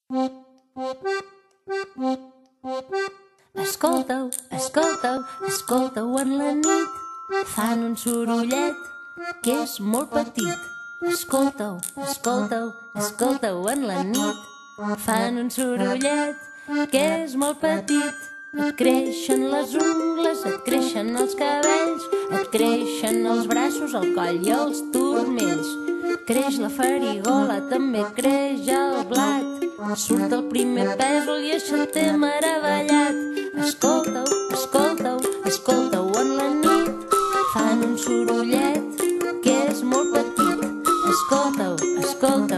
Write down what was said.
Escolta-ho, escolta-ho, escolta-ho en la nit. Fan un sorollet que és molt petit. Escolta-ho, escolta-ho, escolta-ho en la nit. Fan un sorollet que és molt petit. Et creixen les ungles, et creixen els cabells, et creixen els braços, el coll i els turmells. Creix la farigola, també creix el blat. Surt el primer pèsol i això t'he meravellat. Escolta-ho, escolta-ho, escolta-ho en la nit. Fan un sorollet que és molt petit. Escolta-ho, escolta-ho.